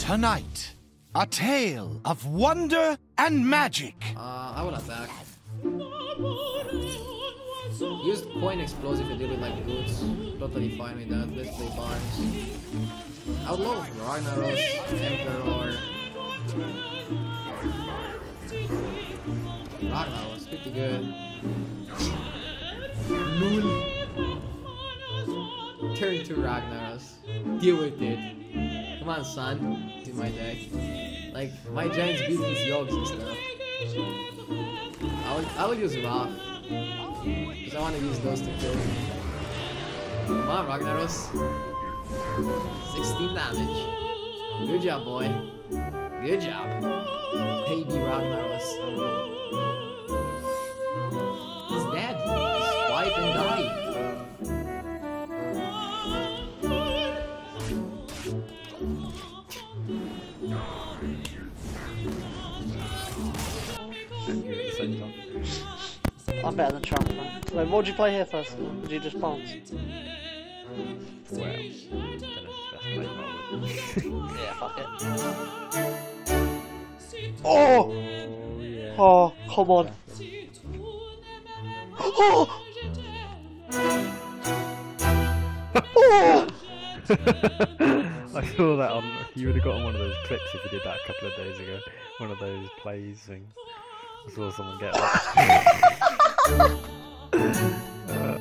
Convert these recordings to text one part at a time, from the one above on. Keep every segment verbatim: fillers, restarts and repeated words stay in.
Tonight, a tale of wonder and magic. Uh, I will attack. Use coin explosive to deal with like goods. Totally fine with that. Let's play Barnes. Outlaw, Ragnaros, Emperor. Ragnaros, pretty good. Lul. Turn to Ragnaros. Deal with it. Come on, son. In my deck. Like, my giants beat his yogs and stuff. I would, I would use Wrath. Because I want to use those to kill him. Come on, Ragnaros. sixteen damage. Good job, boy. Good job. Baby Ragnaros. He's dead. Swipe and die. I'm better than Trump, man. Wait, what did you play here first? Did you just bounce? Well, don't know if that's Yeah, fuck it. Oh! Oh, yeah. Oh, come on. Oh! Oh! I saw that on. You would have gotten one of those clips if you did that a couple of days ago. One of those plays things. I saw someone get that. uh,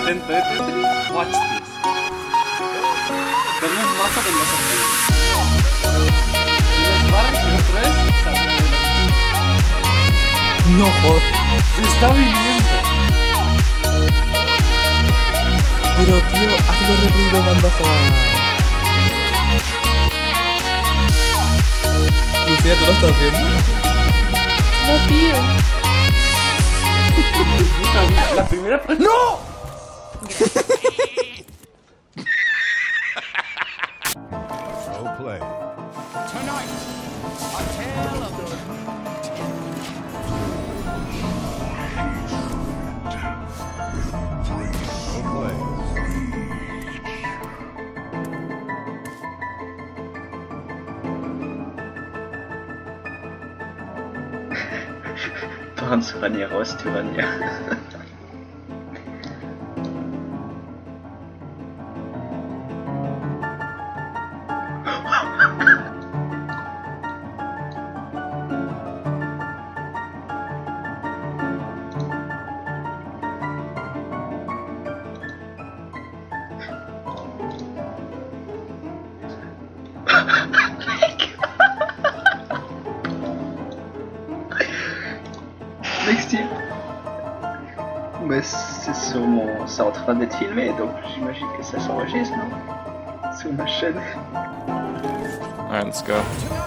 lento. Watch this. Ganun masa de los amigos. Los paran y los tres salen. No joder. Se está viniendo. Pero tío, hazlo rápido cuando juegas. Lucía, ¿tú lo estás viendo? No, tío. La primera... No! Role play. Tonight, a tale of Tyrannia raus, Tyrannia. Mais c'est sur mon... c'est en train d'être filmé, donc j'imagine que ça s'enregistre, non? Sur ma chaîne. Alright, let's go.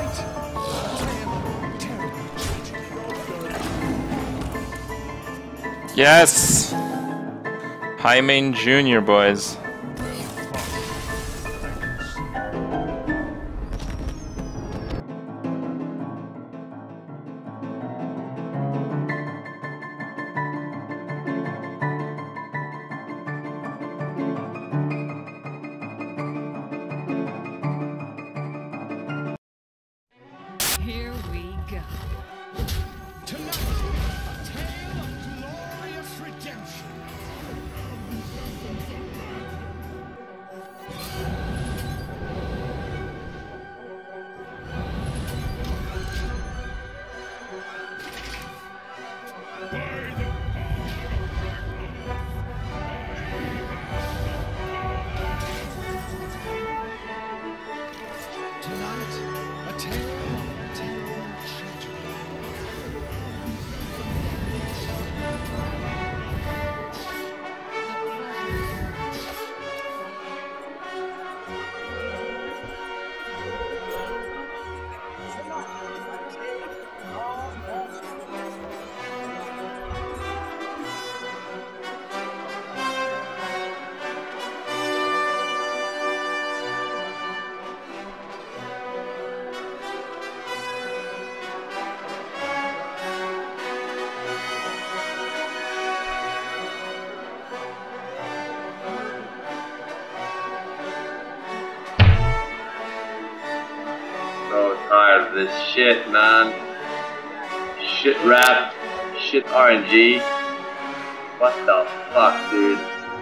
Yes! High main junior, boys. Here we go. Tonight, a tale of glorious redemption. Tonight, a tale of terrible tragedy. So tired of this shit, man. Shit rap, shit R N G. What the fuck, dude?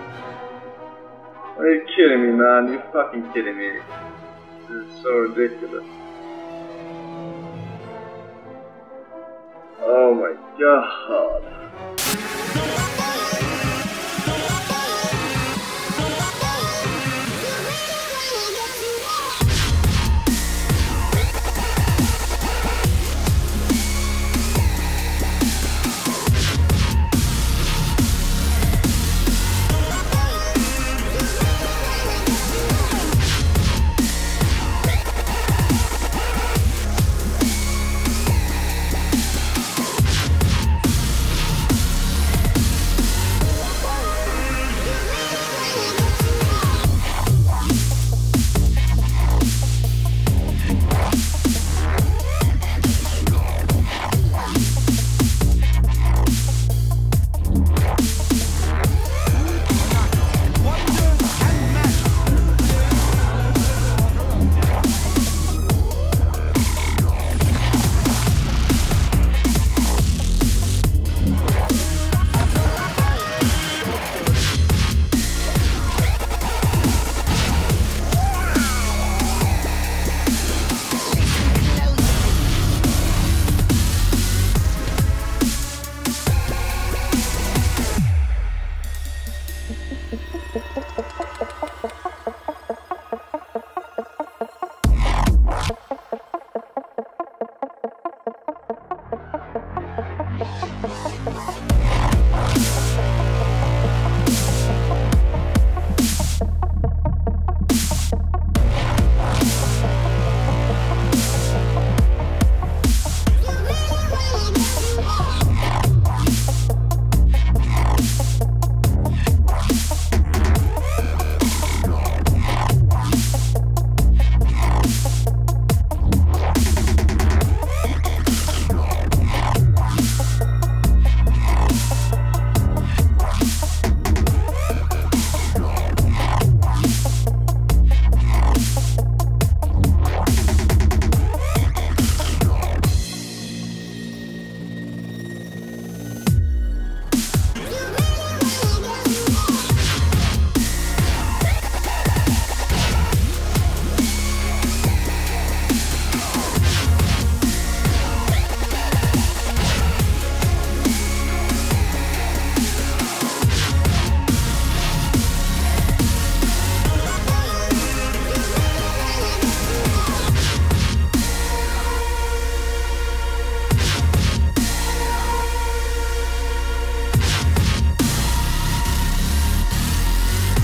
Are you kidding me, man? You fucking kidding me? This is so ridiculous. Oh my god.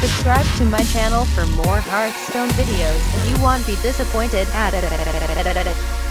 Subscribe to my channel for more Hearthstone videos. You won't be disappointed at it.